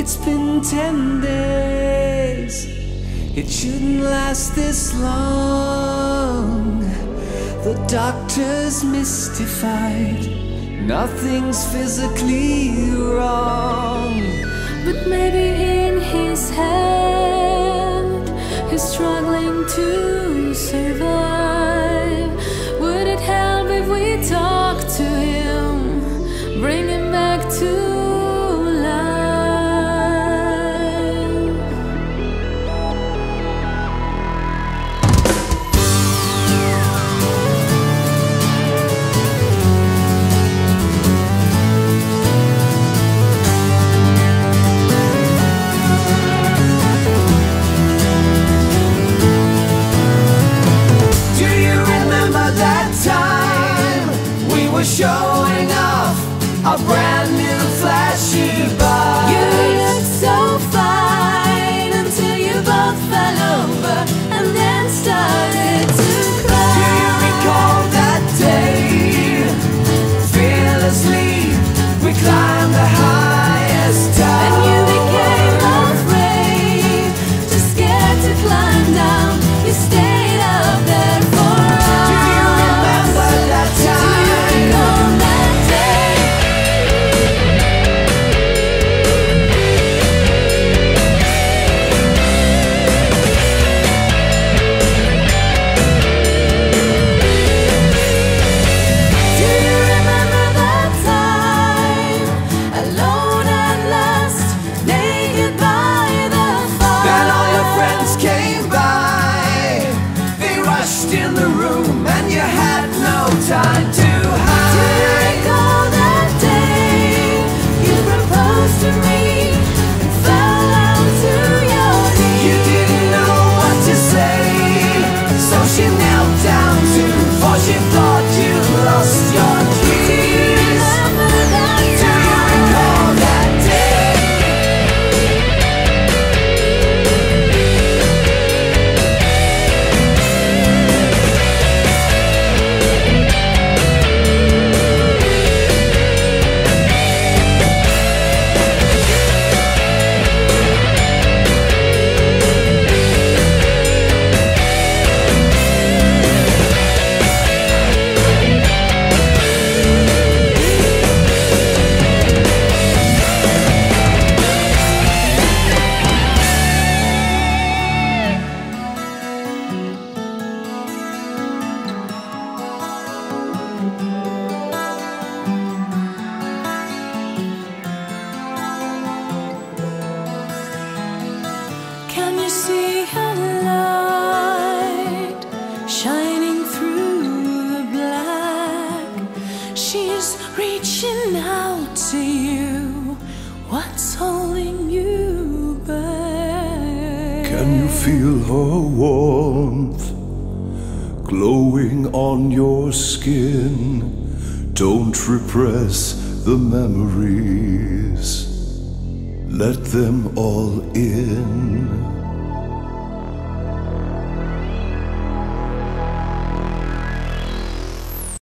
It's been 10 days. It shouldn't last this long. The doctor's mystified. Nothing's physically wrong. But maybe in his head he's struggling to survive. Would it help if we talk to him, bring him back to life? Showing off a brand new flashy bike. You looked so fine until you both fell over and then started to cry. Do you recall that day? Fearlessly we climbed the highest tower, and you became afraid, too scared to climb down. You stayed up there for hours. Do you remember that time? In the room and you had no time to hide. Do you recall that day you proposed to me and fell down to your knees? You didn't know what to say, so she knelt down too, for she thought you lost your keys. Do you remember that day? Do you recall that day? Can you see her light shining through the black? She's reaching out to you. What's holding you back? Can you feel her warmth glowing on your skin? Don't repress the memories. Let them all in.